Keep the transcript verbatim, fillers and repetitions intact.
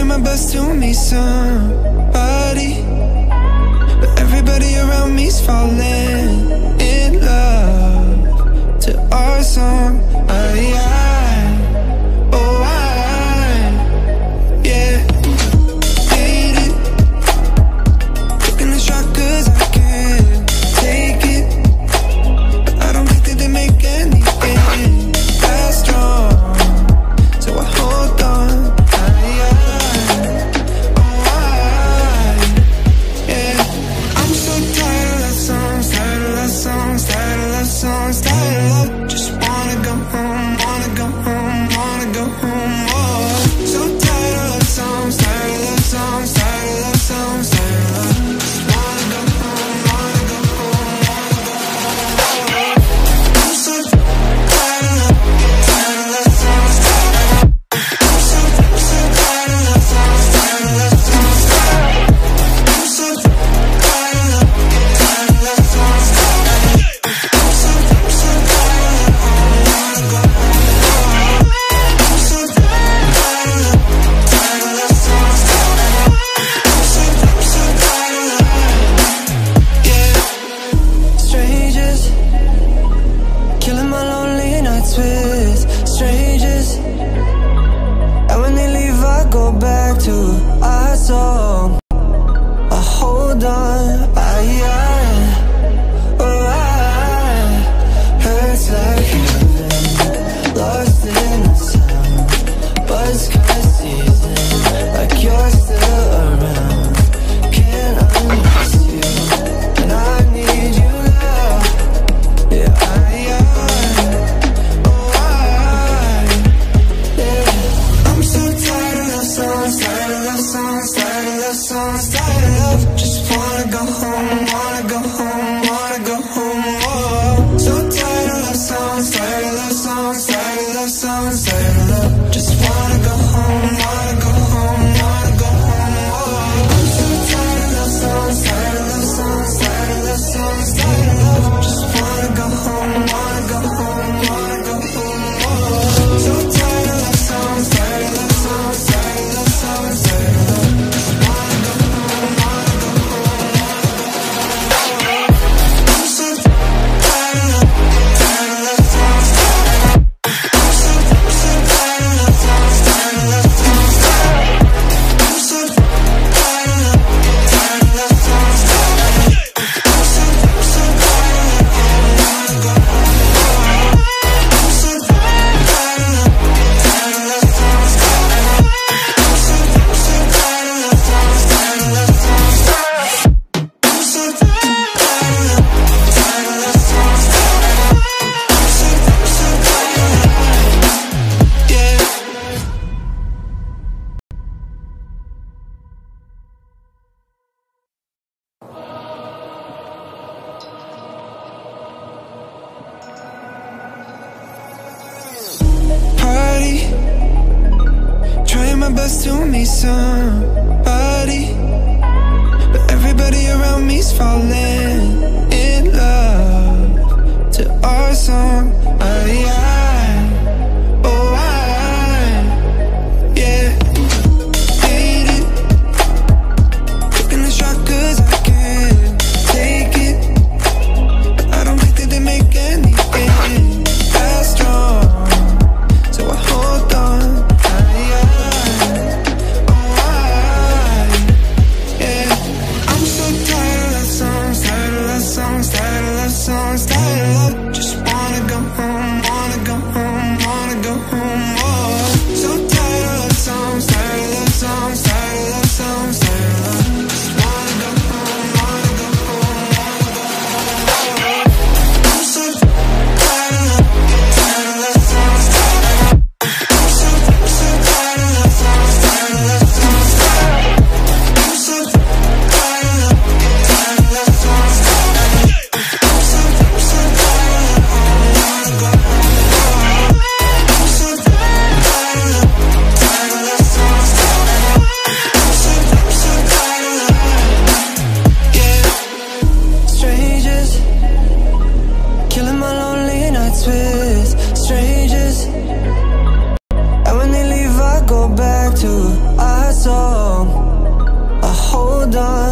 my best to meet somebody, but everybody around me's falling in love to our song. I, I, oh I, yeah. Hate it, taking a shot cause I can't take it, but I don't think that they make anything that strong, so I hold on. Songs, tired of love songs, tired of love. Just wanna go home, wanna go home, wanna go home. Oh, so tired of love songs, tired of love songs, tired of love songs, tired of love. Just wanna go home, wanna go home, wanna go home. Oh, I'm so tired of love, tired of love songs, tired of love. I'm so, I'm so tired of love songs, tired of love songs, tired of love. I'm so tired of love, tired of love songs, tired of love. With strangers, and when they leave I go back to our song. I hold on, I, I, oh I, hurts like heaven, lost in the sound, buzz cut season, like you're still around. Can't unmiss you, and I need you now, yeah I, I. Songs, tired of love songs, tired of love songs, tired of love. Just wanna go home, wanna go home, wanna go home. Oh, so tired of love songs, tired of love songs, tired of love songs, tired of love. Just wanna go home, wanna go home, wanna go home. Oh, I'm so tired of love songs, tired of love songs, tired of love songs, tired of love. Just wanna go home, wanna go home, wanna go home. Oh, so tired of love songs, tired of love songs, tired of love songs, tired of love. Just wanna go home, wanna go home, wanna go home. I'm so tired of love, tired of love songs, tired of love. I'm so, I'm so tired of love songs, tired of love songs, tired of love. I'm so tired of love, tired of love songs, tired of love. I'm so, I'm so tired of love, wanna go home. I'm so tired of love, tired of love songs, tired of love. I'm so, I'm so tired of love songs, tired of love songs, tired of love. I'm so tired of love, tired of love songs, tired of love. I'm so, I'm so tired of love, yeah. Party, trying my best to meet somebody, but everybody around me's falling in love to our song. I, I, oh I, yeah. Hate it, taking a shot cause I can't take it, but I don't think that they make anything that strong, so I hold on. I, I, oh I, yeah. I'm so tired of love songs, hold on.